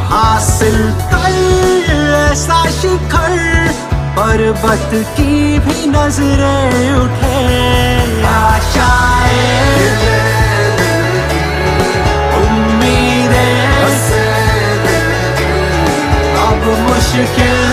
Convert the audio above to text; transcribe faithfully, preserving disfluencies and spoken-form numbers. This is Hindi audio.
हासिल कर ऐसा शिखर, पर्वत की भी नजरें उठे। आशाएं उम्मीदें अब मुश्किल